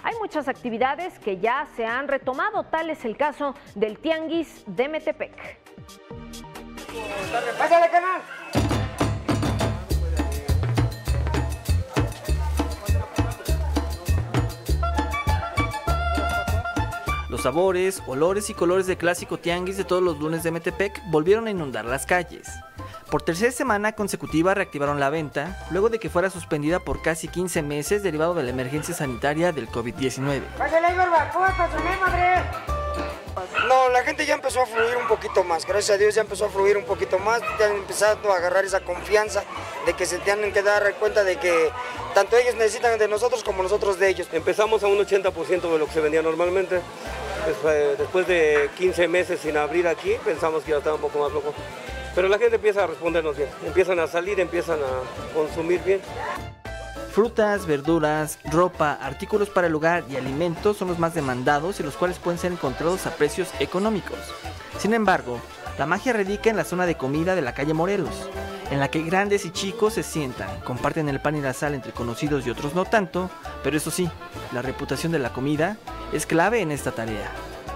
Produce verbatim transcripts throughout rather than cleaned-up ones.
hay muchas actividades que ya se han retomado, tal es el caso del Tianguis de Metepec. ¡Pásale, canal! Los sabores, olores y colores del clásico tianguis de todos los lunes de Metepec volvieron a inundar las calles. Por tercera semana consecutiva reactivaron la venta, luego de que fuera suspendida por casi quince meses derivado de la emergencia sanitaria del COVID diecinueve. ¡Pásale, barbacoa, consomé, madre! No, la gente ya empezó a fluir un poquito más, gracias a Dios ya empezó a fluir un poquito más, ya han empezado a agarrar esa confianza de que se tienen que dar cuenta de que tanto ellos necesitan de nosotros como nosotros de ellos. Empezamos a un ochenta por ciento de lo que se vendía normalmente, después de quince meses sin abrir aquí pensamos que ya estaba un poco más loco, pero la gente empieza a respondernos bien, empiezan a salir, empiezan a consumir bien. Frutas, verduras, ropa, artículos para el hogar y alimentos son los más demandados y los cuales pueden ser encontrados a precios económicos. Sin embargo, la magia radica en la zona de comida de la calle Morelos, en la que grandes y chicos se sientan, comparten el pan y la sal entre conocidos y otros no tanto, pero eso sí, la reputación de la comida es clave en esta tarea.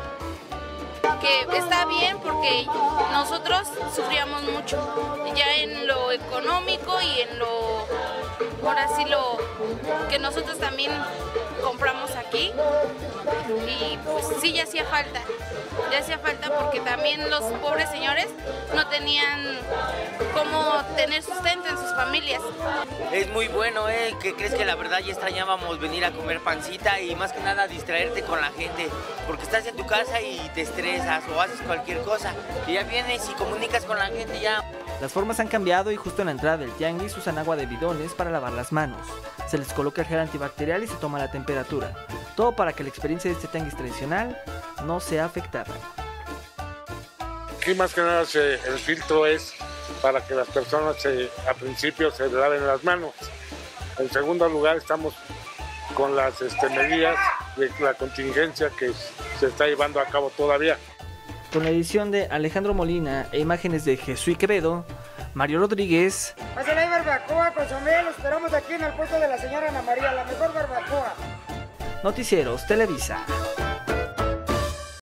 Que está bien porque nosotros sufríamos mucho, ya en lo económico y en lo, ahora sí lo que nosotros también compramos aquí, y pues sí, ya hacía falta, ya hacía falta porque también los pobres señores no tenían cómo tener sustento en sus familias. Es muy bueno, ¿eh? Que crees que la verdad ya extrañábamos venir a comer pancita y más que nada distraerte con la gente, porque estás en tu casa y te estresas o haces cualquier cosa y ya vienes y comunicas con la gente ya. Las formas han cambiado y justo en la entrada del tianguis usan agua de bidones para lavar las manos. Se les coloca el gel antibacterial y se toma la temperatura. Todo para que la experiencia de este tianguis tradicional no sea afectada. Aquí más que nada se, el filtro es para que las personas se, a principio se laven las manos. En segundo lugar estamos con las este, medidas de la contingencia que se está llevando a cabo todavía. Con la edición de Alejandro Molina e imágenes de Jesús Quevedo, Mario Rodríguez. ¡Pásale, barbacoa, consomé! Lo esperamos aquí en el puesto de la señora Ana María, la mejor barbacoa. Noticieros Televisa.